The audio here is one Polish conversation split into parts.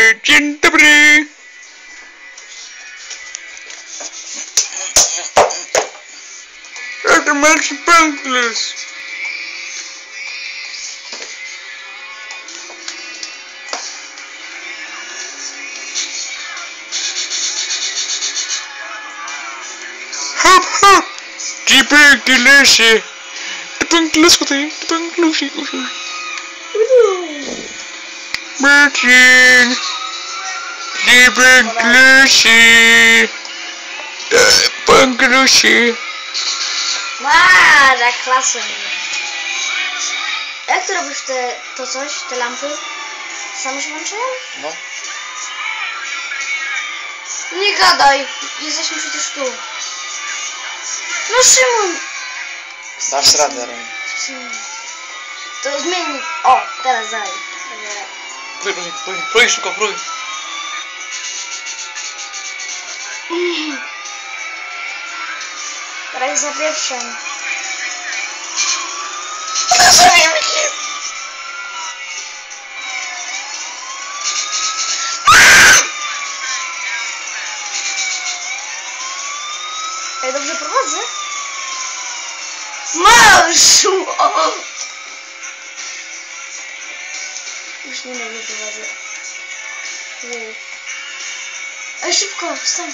Dzień dobry. To masz pękles. Hop hop. Die pęklesie. De pękles tutaj. De pęklusi. Marcin. Die pęklesi. De pęklusi. Jak klasę. Jak ty robisz to coś, te lampy? Same się włączają? No. Nie gadaj, jesteśmy przecież tu. No Szymon! Dasz radę, Ren. To zmieni. O, teraz daj. Prój szybko, prój. Teraz za pierwszym. Ej, dobrze prowadzę? Marszu! Już nie dobrze prowadzę. Ej, szybko, wstań.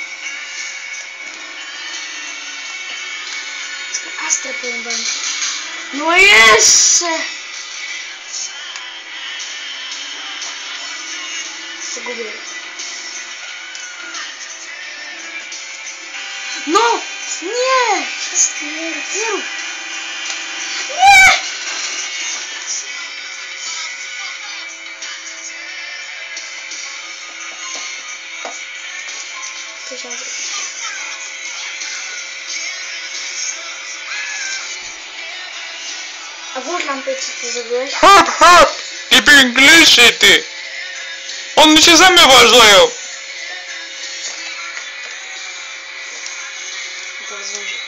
Astrę pojęłem. No jeszcze! Zgubię. No! Nie! Przestań, nie rób, nie rób! Nie! Co się zrobić? A włącz lampę, co ty zrobiłeś? Hop hop. Die pęklesi ty. One się same uważają. To zdąży.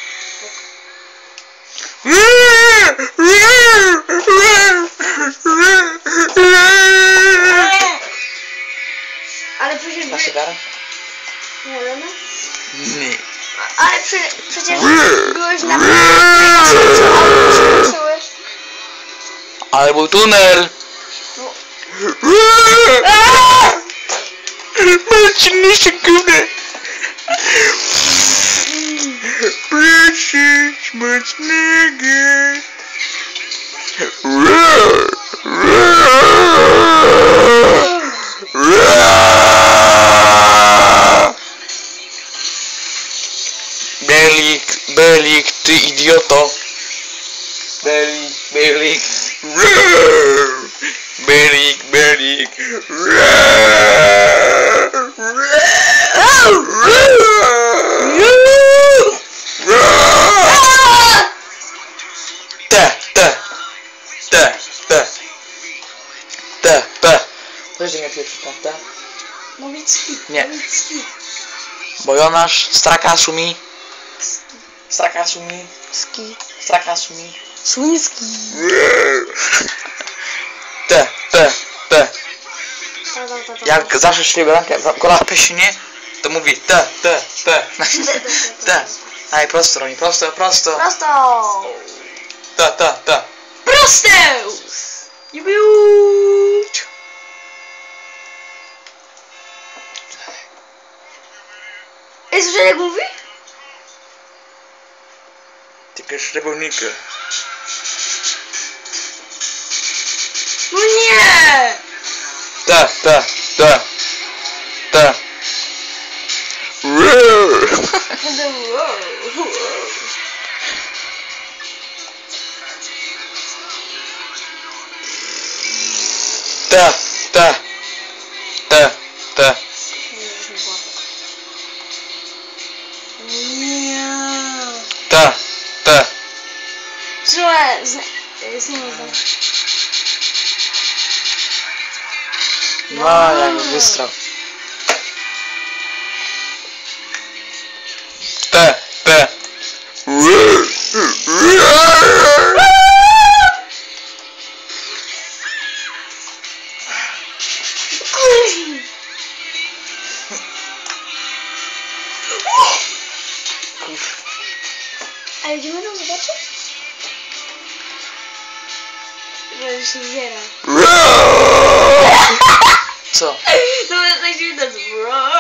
Ale przecież... Masz sigarę? Nie wiemy? Nie. Ale przecież byłeś na włączyłeś. Ale był tunel. No. Marcin, nie się gówne. Proszę, smacznego. Belik, ty idioto. Belik. Belik. Weź mnie pierwszy tak? Nowicki. Nie. Nowicki. Bo Jonasz Strakasumi. Strakasumi. Słyński. Jak zawsze szli gola pyśnie, to mówi te. Daj prosto, Roni, prosto. Prosto. Ta. Prosto. Jubiu. Ej, słyszałeś jak mówi? Tylko szczepownika. No nie! Ta. Trzymaj, No, jak wystrzał. zobaczyć? Że się zbiera. Co? No, tak dziwne.